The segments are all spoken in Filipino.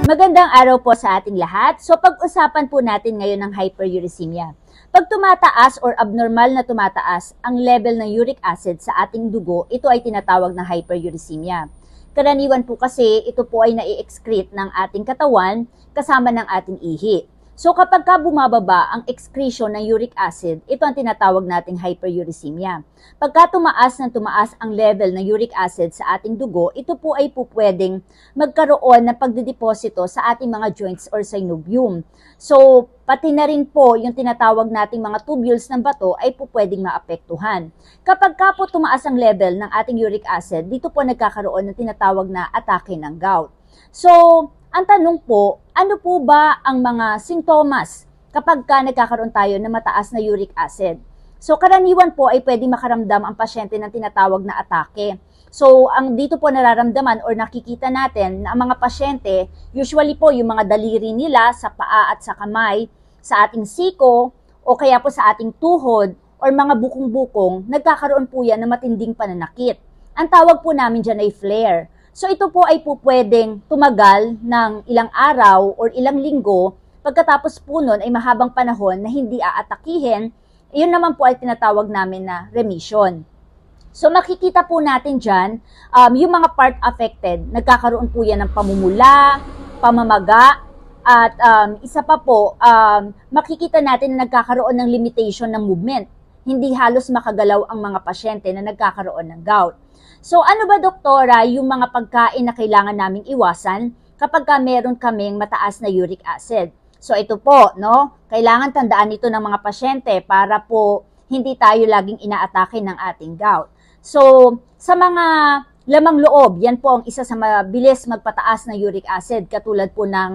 Magandang araw po sa ating lahat. So pag-usapan po natin ngayon ng hyperuricemia. Pag tumataas or abnormal na tumataas ang level ng uric acid sa ating dugo, ito ay tinatawag na hyperuricemia. Karaniwan po kasi ito po ay nai-excrete ng ating katawan kasama ng ating ihi. So kapag bumababa ang excretion ng uric acid, ito ang tinatawag nating hyperuricemia. Pagka tumaas ang level ng uric acid sa ating dugo, ito po ay pwedeng magkaroon ng pagdideposito sa ating mga joints or synovium. So pati na rin po yung tinatawag nating mga tubules ng bato ay pwedeng maapektuhan. Kapag po tumaas ang level ng ating uric acid, dito po nagkakaroon ng tinatawag na atake ng gout. So ang tanong po, ano po ba ang mga sintomas kapag nagkakaroon tayo ng mataas na uric acid? So karaniwan po ay pwedeng makaramdam ang pasyente ng tinatawag na atake. So ang dito po nararamdaman or nakikita natin na ang mga pasyente, usually po yung mga daliri nila sa paa at sa kamay, sa ating siko o kaya po sa ating tuhod or mga bukong-bukong, nagkakaroon po yan ng matinding pananakit. Ang tawag po namin dyan ay flare. So ito po ay pwedeng tumagal ng ilang araw or ilang linggo, pagkatapos po nun ay mahabang panahon na hindi aatakihin, yun naman po ay tinatawag namin na remission. So makikita po natin dyan, yung mga part affected, nagkakaroon po yan ng pamumula, pamamaga, at isa pa po, makikita natin na nagkakaroon ng limitation ng movement. Hindi halos makagalaw ang mga pasyente na nagkakaroon ng gout. So ano ba doktora yung mga pagkain na kailangan naming iwasan kapag meron kaming mataas na uric acid? So ito po, no? Kailangan tandaan ito ng mga pasyente para po hindi tayo laging inaatake ng ating gout. So sa mga lamang loob, yan po ang isa sa mabilis magpataas na uric acid katulad po ng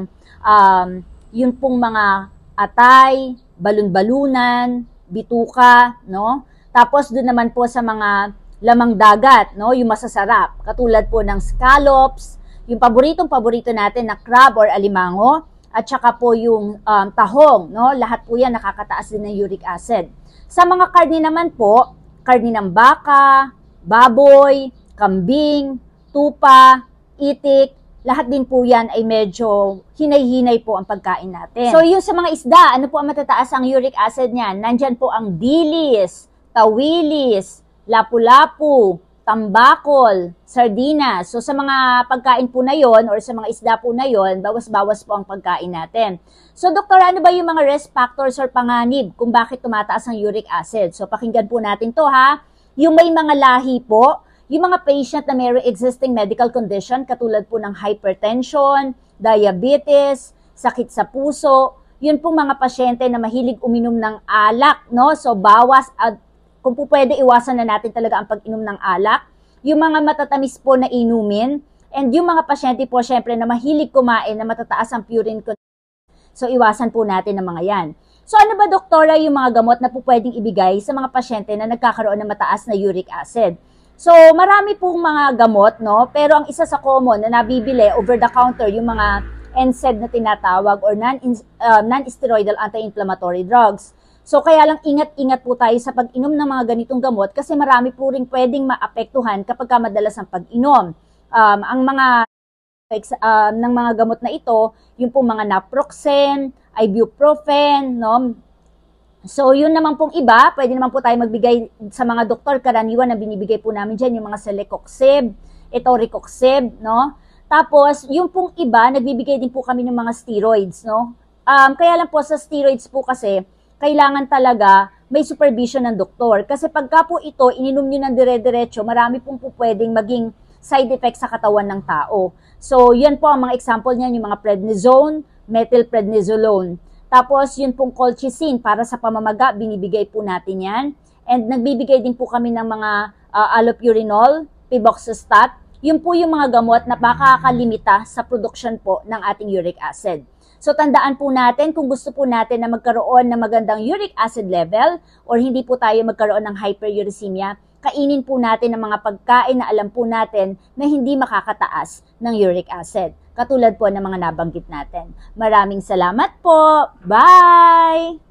yun pong mga atay, balon-balunan, bituka, no? Tapos doon naman po sa mga lamang dagat, no? Yung masasarap, katulad po ng scallops, yung paborito natin na crab or alimango, at saka po yung tahong, no? Lahat po yan nakakataas din ng uric acid. Sa mga karne naman po, karne ng baka, baboy, kambing, tupa, itik, lahat din po yan ay medyo hinay-hinay po ang pagkain natin. So yung sa mga isda, ano po ang matataas ang uric acid niyan? Nandyan po ang dilis, tawilis, lapu-lapu, tambakol, sardinas. So sa mga pagkain po na yon or sa mga isda po na yon, bawas-bawas po ang pagkain natin. So doktor, ano ba yung mga risk factors or panganib kung bakit tumataas ang uric acid? So pakinggan po natin to ha. Yung may mga lahi po, yung mga patient na may existing medical condition katulad po ng hypertension, diabetes, sakit sa puso, yun pong mga pasyente na mahilig uminom ng alak, no? So bawas at kung po pwede, iwasan na natin talaga ang pag-inom ng alak. Yung mga matatamis po na inumin. And yung mga pasyente po, syempre, na mahilig kumain na matataas ang purine content. So, iwasan po natin ang mga yan. So, ano ba, doktora, yung mga gamot na po pwedeng ibigay sa mga pasyente na nagkakaroon ng mataas na uric acid? So, marami pong mga gamot, no? Pero ang isa sa common na nabibili over the counter, yung mga NSAID na tinatawag or non-steroidal anti-inflammatory drugs. So kaya lang ingat-ingat po tayo sa pag-inom ng mga ganitong gamot kasi marami po rin pwedeng maapektuhan kapag madalas ang pag-inom. Ang mga ng mga gamot na ito, yung pong mga naproxen, ibuprofen, no? So yun naman pong iba, pwede naman po tayo magbigay sa mga doktor, karaniwan na binibigay po namin dyan, yung mga celecoxib, etoricoxib, no? Tapos yung pong iba, nagbibigay din po kami ng mga steroids, no? Kaya lang po sa steroids po kasi, kailangan talaga may supervision ng doktor. Kasi pagka po ito, ininom nyo ng dire-diretso, marami pong pwedeng maging side effects sa katawan ng tao. So, yan po ang mga example niyan, yung mga prednisone, methylprednisolone. Tapos, yun pong colchicine, para sa pamamaga, binibigay po natin yan. And nagbibigay din po kami ng mga allopurinol, febuxostat. Yun po yung mga gamot na makakalimita sa production po ng ating uric acid. So tandaan po natin kung gusto po natin na magkaroon ng magandang uric acid level or hindi po tayo magkaroon ng hyperuricemia, kainin po natin ang mga pagkain na alam po natin na hindi makakataas ng uric acid. Katulad po ng mga nabanggit natin. Maraming salamat po. Bye!